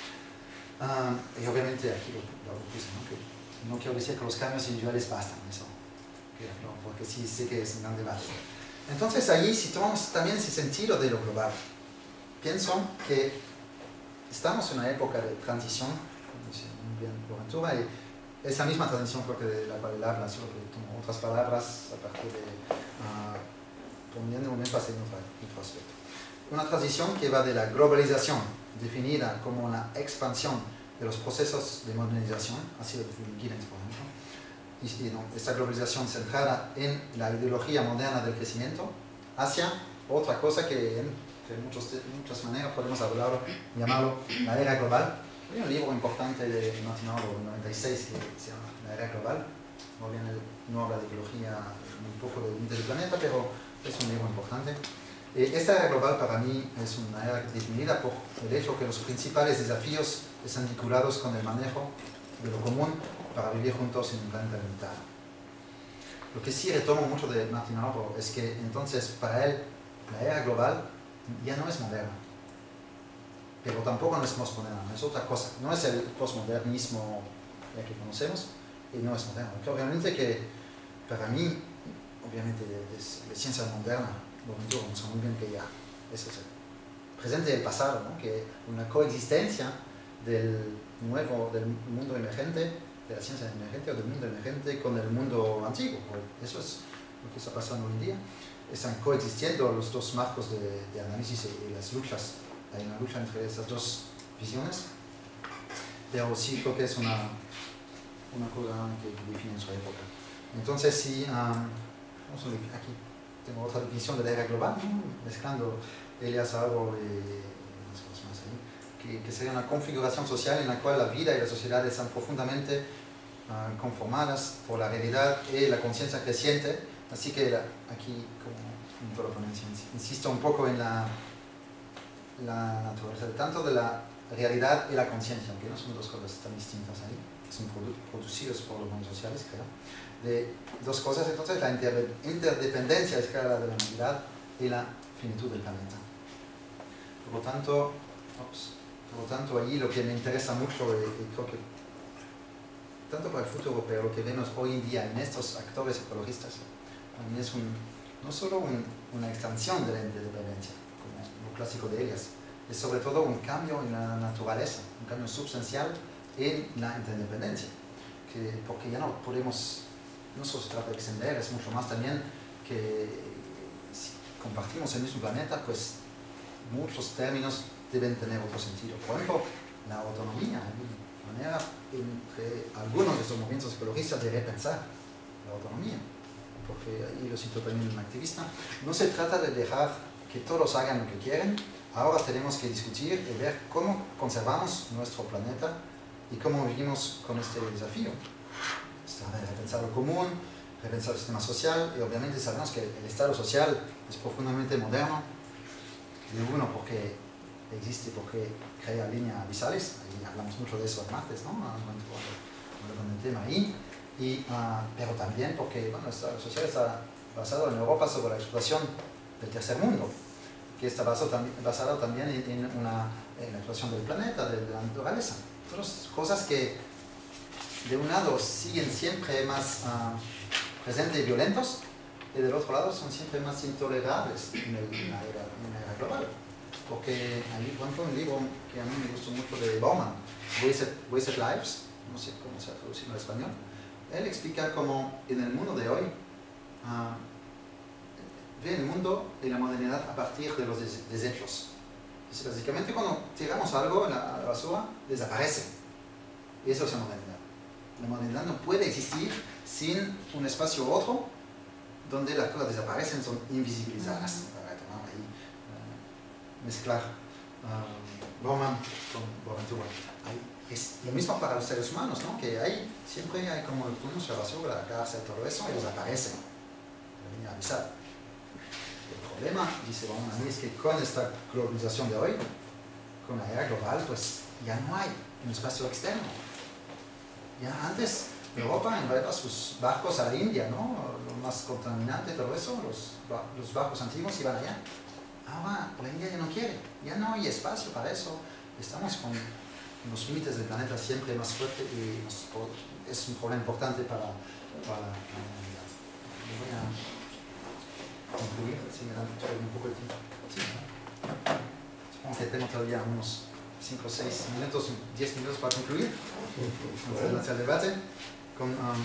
Uh, y obviamente aquí lo, lo puse, ¿no? Que no quiero decir que los cambios individuales bastan, eso, que, no, porque sí sé que es un gran debate. Entonces ahí, si tomamos también ese sentido de lo global, pienso que estamos en una época de transición, como dice muy bien Boaventura, y esa misma transición creo que de la cual él habla, solo que tomo otras palabras a partir de uh, poniendo un énfasis en otro, otro aspecto. Una transición que va de la globalización, definida como una expansión de los procesos de modernización, así lo define Giddens, por ejemplo, y, y no, esta globalización centrada en la ideología moderna del crecimiento, hacia otra cosa que en, que en muchos, muchas maneras podemos hablar, llamarlo la era global. Hay un libro importante de Martin Auer, del noventa y seis, que se llama La Era Global. No, bien, no habla de ecología, un poco del límite del planeta, pero es un libro importante. Esta era global para mí es una era definida por el hecho que los principales desafíos están vinculados con el manejo de lo común para vivir juntos en un planeta limitado. Lo que sí retomo mucho de Martin Auer es que entonces para él la era global ya no es moderna, pero tampoco no es postmoderna, es otra cosa. No es el postmodernismo que conocemos y no es moderno. Obviamente que para mí, obviamente de, de, de ciencia moderna, lo conozco muy bien que ya eso es el presente y el pasado, ¿no? Que una coexistencia del nuevo, del mundo emergente, de la ciencia emergente o del mundo emergente con el mundo antiguo. Eso es lo que está pasando hoy en día. Están coexistiendo los dos marcos de, de análisis y, y las luchas. Hay una lucha entre esas dos visiones, pero sí creo que es una, una cosa que define su época. Entonces, sí, um, vamos a ver, aquí tengo otra definición de la era global, ¿no? Mezclando Elias Auer y unas cosas más ahí, que, que sería una configuración social en la cual la vida y la sociedad están profundamente uh, conformadas por la realidad y la conciencia creciente. Así que la, aquí, como en toda la ponencia, insisto un poco en la, la naturaleza, tanto de la realidad y la conciencia, aunque no son dos cosas tan distintas ahí, son produ producidos por los modos sociales, creo. De dos cosas, entonces, la inter interdependencia escala de la humanidad y la finitud del planeta. Por lo tanto, ups, por lo tanto, allí lo que me interesa mucho, y, y creo que tanto para el futuro, pero lo que vemos hoy en día en estos actores ecologistas, también es un, no solo un, una extensión de la interdependencia, como lo clásico de ellas, es sobre todo un cambio en la naturaleza, un cambio sustancial en la interdependencia, que, porque ya no podemos, no solo se trata de extender, es mucho más también que si compartimos el mismo planeta, pues muchos términos deben tener otro sentido. Por ejemplo, la autonomía, de manera entre algunos de estos movimientos ecologistas de repensar la autonomía, porque ahí lo cito también un activista, no se trata de dejar que todos hagan lo que quieren, ahora tenemos que discutir y ver cómo conservamos nuestro planeta y cómo vivimos con este desafío. Se trata de repensar lo común, repensar el sistema social, y obviamente sabemos que el Estado social es profundamente moderno, de uno porque existe, porque crea líneas visales, ahí hablamos mucho de eso el martes, ¿no? Cuando, cuando comenté ahí, y, uh, pero también porque bueno, el Estado social está basado en Europa sobre la explotación del tercer mundo, que está basado, basado también en, en, una, en la explotación del planeta, de, de la naturaleza. Todas cosas que de un lado siguen siempre más uh, presentes y violentos, y del otro lado son siempre más intolerables en, el, en, la, era, en la era global. Porque hay, por ejemplo, un libro que a mí me gustó mucho de Bauman, Wasted, Wasted Lives, no sé cómo se ha traducido en español. Él explica cómo en el mundo de hoy uh, ve el mundo y la modernidad a partir de los des desechos. Es básicamente cuando tiramos algo a la, a la basura, desaparece. Y eso es la modernidad. La modernidad no puede existir sin un espacio u otro donde las cosas desaparecen, son invisibilizadas. Para tomar ahí, uh, mezclar uh, Bauman con Bonaventura. Es lo mismo para los seres humanos, ¿no? Que hay, siempre hay como el puño sobre la basura, la cárcel, todo eso, y desaparece. La línea avisada. El problema, dice Bauman, es que con esta globalización de hoy, con la era global, pues ya no hay un espacio externo. Ya antes Europa enviaba sus barcos a la India, ¿no? Lo más contaminante, todo eso, los, los barcos antiguos iban allá. Ahora la India ya no quiere, ya no hay espacio para eso. Estamos con los límites del planeta siempre más fuertes y nos, es un problema importante para, para la humanidad. Voy a concluir, si me dan un poco de tiempo. Sí, ¿no? Supongo que tengo todavía unos cinco, seis minutos, diez minutos para concluir. Antes del debate. Con, um,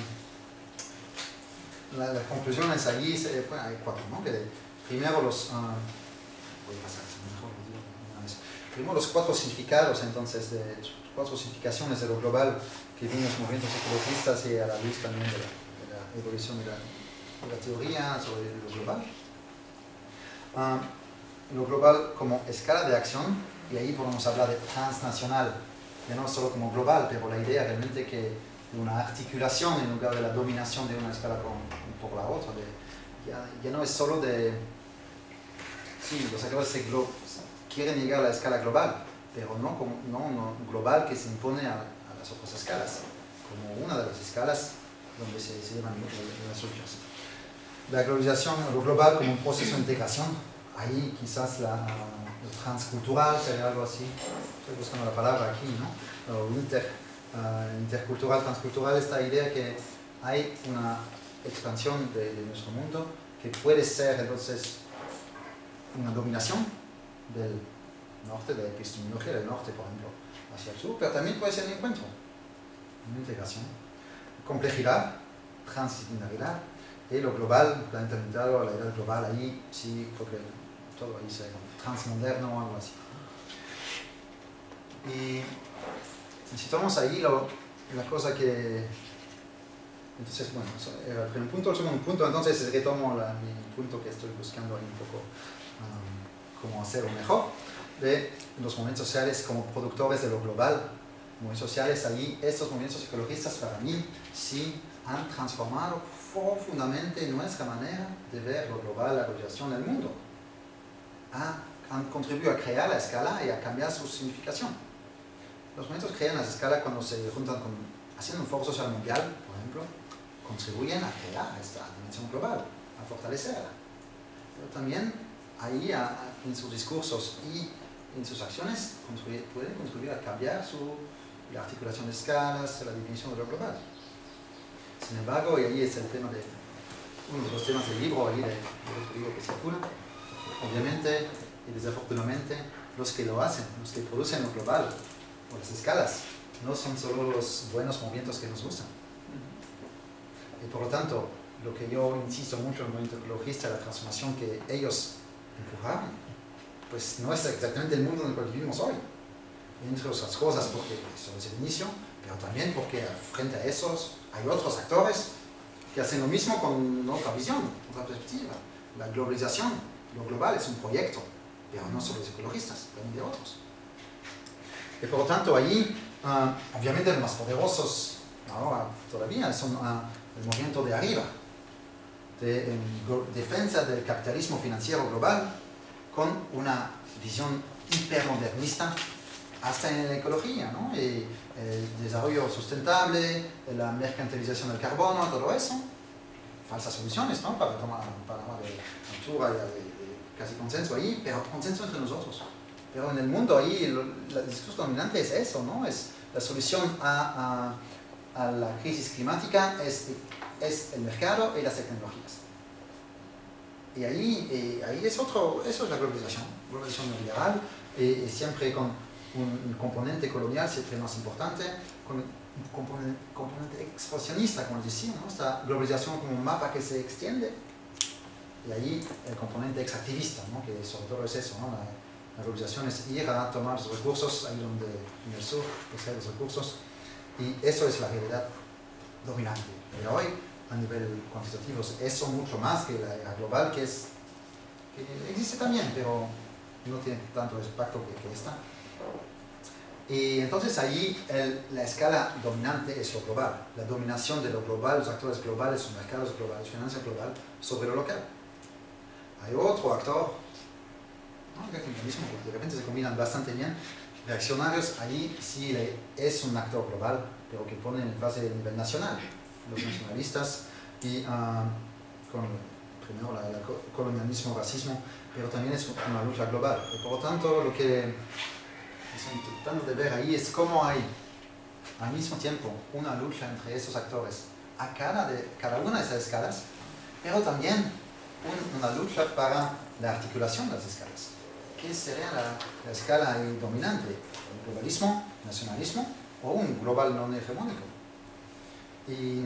la, la conclusión es allí, eh, bueno, hay cuatro, ¿no? Que primero los, um, voy a pasar, mejor lo digo una vez. Primero los cuatro significados, entonces, de cuatro significaciones de lo global que vienen los movimientos ecologistas y a la luz también de la, de la evolución de la, de la teoría sobre lo global. Um, lo global como escala de acción, y ahí podemos hablar de transnacional, ya no solo como global, pero la idea realmente que de una articulación en lugar de la dominación de una escala con, por la otra. De, ya, ya no es solo de... Sí, los actores se quieren llegar a la escala global, pero no, como, no, no global que se impone a, a las otras escalas, como una de las escalas donde se, se llevan las soluciones. La globalización, lo global como un proceso de integración, ahí quizás la, lo transcultural sería algo así, estoy buscando la palabra aquí, ¿no? O inter, Uh, intercultural, transcultural, esta idea que hay una expansión de, de nuestro mundo que puede ser entonces una dominación del norte, de la epistemología del norte, por ejemplo, hacia el sur, pero también puede ser un encuentro, una integración, complejidad, transdisciplinaridad, y lo global, planeta limitado, la edad global, ahí sí, creo que todo ahí sería transmoderno o algo así. Y necesitamos ahí lo, la cosa que... Entonces, bueno, eso era el primer punto. El segundo punto, entonces retomo la, mi punto que estoy buscando ahí un poco, um, cómo hacerlo mejor, de los movimientos sociales como productores de lo global. Movimientos sociales, ahí estos movimientos ecologistas para mí sí han transformado profundamente nuestra manera de ver lo global, la globalización del mundo. Ha, han contribuido a crear la escala y a cambiar su significación. Los movimientos crean las escalas cuando se juntan con, haciendo un foro social mundial, por ejemplo, contribuyen a crear esta dimensión global, a fortalecerla. Pero también ahí a, en sus discursos y en sus acciones construir, pueden contribuir a cambiar su, la articulación de escalas, la definición de lo global. Sin embargo, y ahí es el tema de, uno de los temas del libro, ahí de, del otro libro que circula, obviamente y desafortunadamente los que lo hacen, los que producen lo global, o las escalas, no son solo los buenos movimientos que nos gustan. Y por lo tanto, lo que yo insisto mucho en el movimiento ecologista, la transformación que ellos empujaron, pues no es exactamente el mundo en el cual vivimos hoy. Entre otras cosas porque eso es el inicio, pero también porque frente a esos hay otros actores que hacen lo mismo con otra visión, otra perspectiva. La globalización, lo global es un proyecto, pero no solo de ecologistas, también de otros. Y por lo tanto, allí, uh, obviamente los más poderosos ahora todavía son uh, el movimiento de arriba, de um, defensa del capitalismo financiero global con una visión hipermodernista hasta en la ecología, ¿no? Y el desarrollo sustentable, la mercantilización del carbono, todo eso, falsas soluciones, ¿no? Para tomar para hablar de altura y de, de casi consenso ahí, pero consenso entre nosotros. Pero en el mundo ahí el, el discurso dominante es eso, ¿no? Es la solución a, a, a la crisis climática es, es el mercado y las tecnologías. Y ahí, eh, ahí es otro, eso es la globalización, globalización neoliberal, eh, y siempre con un, un componente colonial siempre más importante, con un componente, componente expansionista, como decía, ¿no? Esta globalización como un mapa que se extiende, y ahí el componente extractivista, ¿no? Que sobre todo es eso, ¿no? La, la globalización es ir a tomar los recursos, ahí donde en el sur, pescar los recursos, y eso es la realidad dominante. Pero hoy, a nivel cuantitativo, eso mucho más que la era global, que, es, que existe también, pero no tiene tanto impacto que, que esta. Y entonces ahí el, la escala dominante es lo global, la dominación de lo global, los actores globales, los mercados globales, financia global, sobre lo local. Hay otro actor, ¿no? El capitalismo, de repente se combinan bastante bien, reaccionarios, ahí sí es un actor global, pero que pone en fase de nivel nacional, los nacionalistas, y uh, con primero la, la colonialismo, racismo, pero también es una lucha global. Y por lo tanto, lo que estoy tratando de ver ahí es cómo hay al mismo tiempo una lucha entre esos actores a cada, de, cada una de esas escalas, pero también un, una lucha para la articulación de las escalas. ¿Qué sería la, la escala ahí dominante? ¿El globalismo, nacionalismo o un global no hegemónico? Y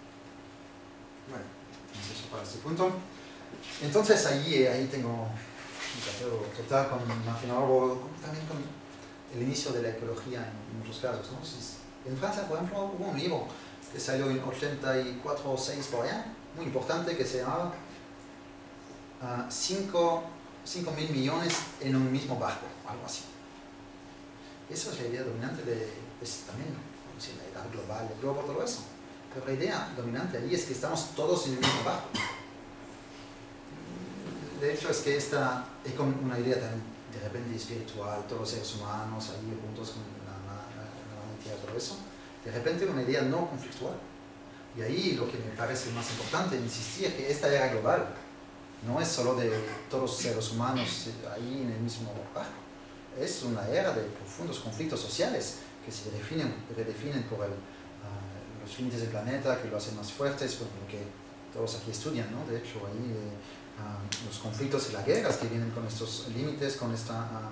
bueno, es eso para este punto. Entonces ahí, ahí tengo un paseo total con Martinoro, también con el inicio de la ecología en muchos casos, ¿no? En Francia, por ejemplo, hubo un libro que salió en ochenta y cuatro o seis por allá, muy importante, que se llamaba cinco mil millones en un mismo barco, algo así. Eso es la idea dominante de, es también, ¿no? Sí, la idea global, el globo, todo eso. Pero la idea dominante ahí es que estamos todos en el mismo barco. De hecho, es que esta es como una idea tan de repente espiritual, todos los seres humanos ahí juntos con la, la, la humanidad, todo eso. De repente una idea no conflictual. Y ahí lo que me parece más importante, insistir que esta era global. No es solo de todos los seres humanos ahí en el mismo barco. Es una era de profundos conflictos sociales que se redefinen, redefinen por el, uh, los límites del planeta, que lo hacen más fuertes, por lo que todos aquí estudian, ¿no? De hecho, ahí eh, uh, los conflictos y las guerras que vienen con estos límites, con, esta,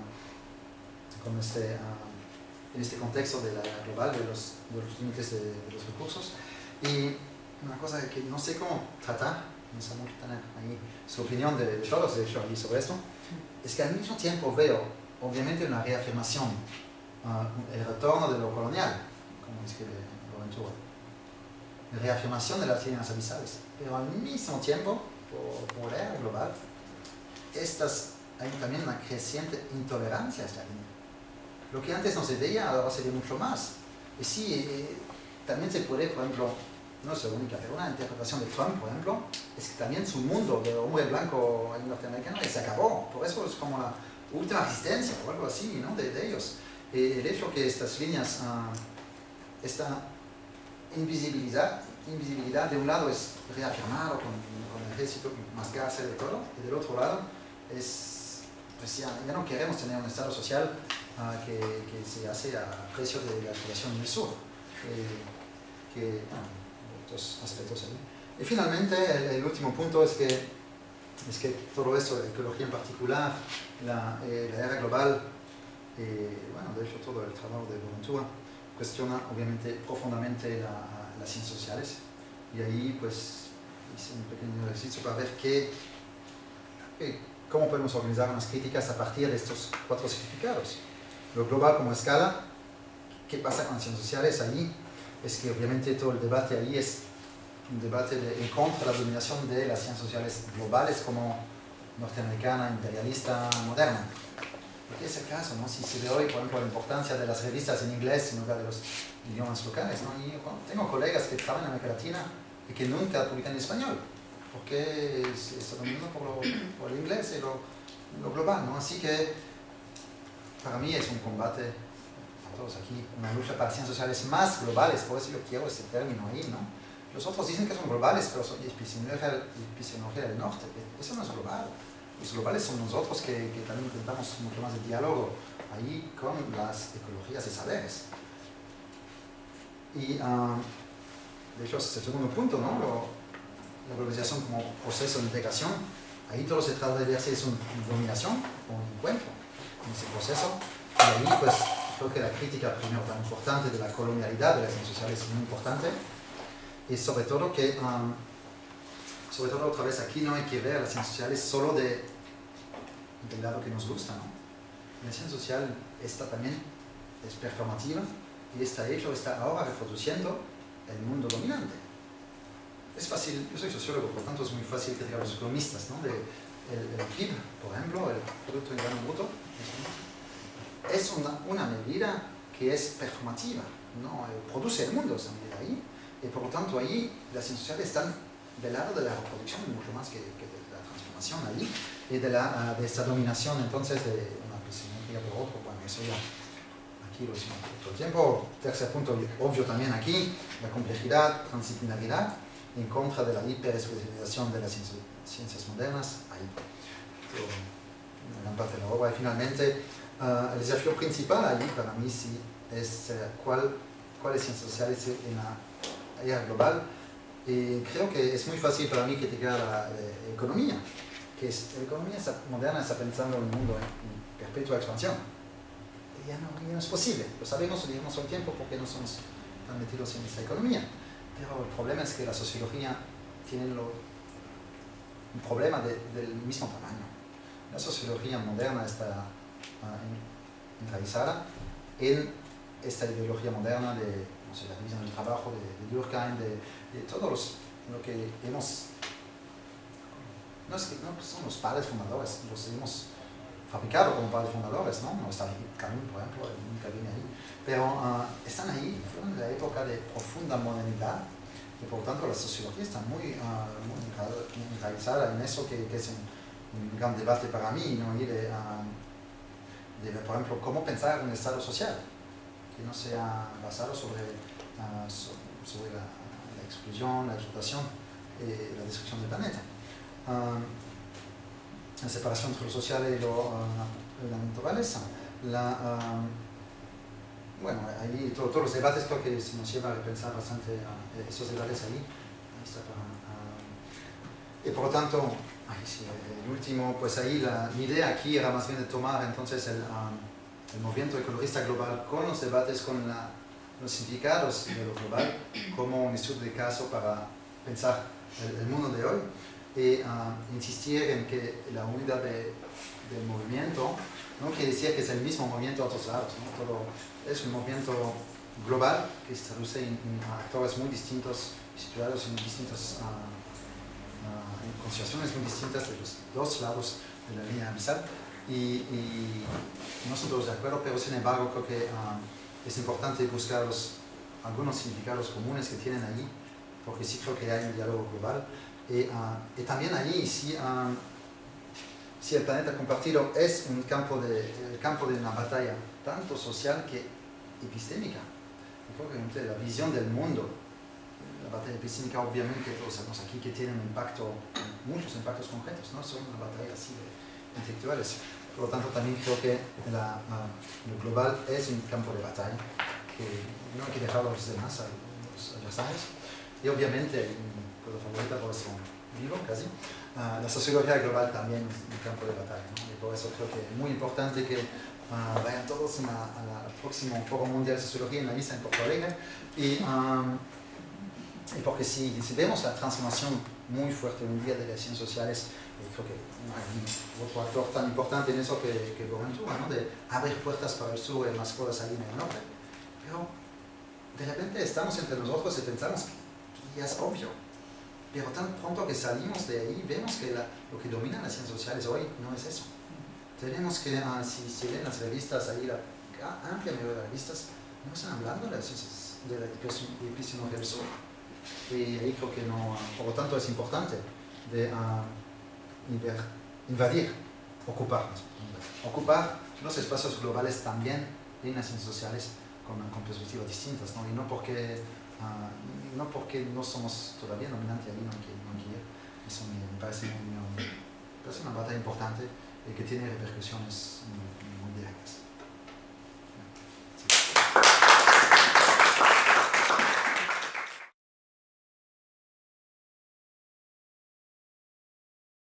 uh, con este, uh, en este contexto de la era global, de los, de los límites de, de los recursos. Y una cosa que no sé cómo tratar, no sé mucho tener ahí su opinión de, de todos, de hecho, ahí sobre esto, es que al mismo tiempo veo, obviamente, una reafirmación, uh, el retorno de lo colonial, como escribe Boaventura, la reafirmación de las líneas abisales, pero al mismo tiempo, por, por la era global, estas, hay también una creciente intolerancia a esta línea. Lo que antes no se veía, ahora se ve mucho más. Y sí, eh, también se puede, por ejemplo, no es la única, pero una interpretación de Trump, por ejemplo, es que también su mundo de hombre blanco norteamericano se acabó. Por eso es como la última resistencia o algo así, ¿no? de, de ellos. Eh, el hecho que estas líneas, uh, esta invisibilidad, invisibilidad de un lado es reafirmado con, con el ejército, más cárcel y todo, y del otro lado es, pues ya, ya no queremos tener un estado social uh, que, que se hace a precio de la población en el sur. Eh, que, bueno, otros aspectos ahí. Y finalmente, el, el último punto es que, es que todo esto, la ecología en particular, la, eh, la era global, eh, bueno, de hecho todo el trabajo de Boaventura, cuestiona obviamente profundamente la, las ciencias sociales. Y ahí pues hice un pequeño ejercicio para ver qué, qué, cómo podemos organizar unas críticas a partir de estos cuatro significados. Lo global como escala, ¿qué pasa con las ciencias sociales ahí? Es que obviamente todo el debate ahí es un debate de, en contra de la dominación de las ciencias sociales globales como norteamericana, imperialista, moderna. Porque es el caso, ¿no? Si se ve hoy, por ejemplo, la importancia de las revistas en inglés en lugar de los idiomas locales, ¿no? Y bueno, tengo colegas que trabajan en América Latina y que nunca publican en español, porque se está dominando por, lo, por el inglés y lo, lo global, ¿no? Así que para mí es un combate, a todos aquí, una lucha para ciencias sociales más globales, por eso yo quiero ese término ahí, ¿no? Los otros dicen que son globales, pero son epistemología, epistemología del norte, eso no es global. Los globales son nosotros que, que también intentamos mucho más de diálogo ahí con las ecologías de saberes. Y uh, de hecho es el segundo punto, ¿no? Lo, la globalización como proceso de integración, ahí todo se trata de ver si es una dominación o un encuentro en ese proceso. Y ahí pues creo que la crítica primero tan importante de la colonialidad de las ciencias sociales es muy importante. Y sobre todo que, um, sobre todo otra vez aquí no hay que ver las ciencias sociales solo de, del lado que nos gusta, ¿no? La ciencia social está también, es performativa y está hecho, está ahora reproduciendo el mundo dominante. Es fácil, yo soy sociólogo, por tanto es muy fácil criticar a los economistas, ¿no? De, el, el P I B, por ejemplo, el Producto Interno Bruto, es una, una medida que es performativa, ¿no? Produce el mundo esa medida ahí. Y por lo tanto, ahí las ciencias sociales están del lado de la reproducción mucho más que, que de la transformación ahí, y de, la, de esta dominación entonces de una epistemología por otro. Bueno, eso ya aquí lo decimos todo el tiempo. Tercer punto, obvio también aquí, la complejidad, transdisciplinaridad, en contra de la hiperespecialización de las ciencias, ciencias modernas, ahí, todo, una gran parte de la obra. Y finalmente, uh, el desafío principal ahí para mí sí es uh, cuál, cuáles ciencias sociales en la era global. Y creo que es muy fácil para mí criticar la eh, economía, que es, la economía está, moderna está pensando en un mundo en, en perpetua expansión. Y ya no, ya no es posible, lo sabemos, lo digamos todo el tiempo porque no somos tan metidos en esta economía. Pero el problema es que la sociología tiene lo, un problema de, del mismo tamaño. La sociología moderna está uh, enraizada en esta ideología moderna de no sé, la división del trabajo, de, de Durkheim, de, de todos los, lo que hemos, no es que no son los padres fundadores, los hemos fabricado como padres fundadores, ¿no? No está Camus, por ejemplo, nunca viene ahí, pero uh, están ahí, fueron en la época de profunda modernidad, y por lo tanto la sociología está muy, uh, muy enraizada en eso, que, que es un, un gran debate para mí, ¿no? Y de, uh, de, por ejemplo, cómo pensar un estado social que no sea basado sobre, uh, sobre la, la exclusión, la explotación, eh, la destrucción del planeta. Uh, la separación entre lo social y lo, uh, la naturaleza. La, uh, bueno, ahí todo, todos los debates creo que se nos lleva a repensar bastante uh, esos debates ahí. Ahí está para, uh, y por lo tanto, ay, sí, el último, pues ahí la, mi idea aquí era más bien de tomar entonces el... Um, el movimiento ecologista global con los debates, con la, los significados de lo global como un estudio de caso para pensar el, el mundo de hoy y uh, insistir en que la unidad de, del movimiento no quiere decir que es el mismo movimiento a otros lados, ¿no? Todo es un movimiento global que se traduce en, en actores muy distintos, situados en distintas uh, uh, en consideraciones muy distintas de los dos lados de la línea abisal. Y, y no son todos de acuerdo, pero sin embargo creo que uh, es importante buscar los, algunos significados comunes que tienen allí, porque sí creo que hay un diálogo global. Y, uh, y también allí, si, uh, si el planeta compartido es un campo de, el campo de una batalla tanto social que epistémica, creo que la visión del mundo, la batalla epistémica obviamente todos sabemos aquí que tiene un impacto, muchos impactos concretos, no solo una batalla así de intelectuales. Por lo tanto, también creo que la, uh, lo global es un campo de batalla que no hay que dejar a los demás, a los adversarios. Y obviamente, mi cosa favorita, por eso vivo casi, uh, la sociología global también es un campo de batalla, ¿no? Y por eso creo que es muy importante que uh, vayan todos al próximo Foro Mundial de Sociología en la Vista en Porto Alegre. Y, um, y porque si, si vemos la transformación muy fuerte hoy en día de las ciencias sociales, y creo que hay otro actor tan importante en eso que, que Boaventura, ¿no? De abrir puertas para el sur y más cosas ahí en el norte. Pero de repente estamos entre nosotros y pensamos que ya es obvio. Pero tan pronto que salimos de ahí, vemos que la, lo que domina las ciencias sociales hoy no es eso. Tenemos que, uh, si se leen las revistas, ahí la amplia mayoría de las revistas no están hablando de las ciencias de la epistemología del sur. Y ahí creo que no, por lo tanto es importante de uh, inver, invadir, ocuparnos. Ocupar los espacios globales también en las ciencias sociales con, con perspectivas distintas, ¿no? Y no porque, uh, no porque no somos todavía dominantes allí, no hay que, no hay que ir. Eso me, me, parece muy, me parece una batalla importante y que tiene repercusiones muy, muy directas.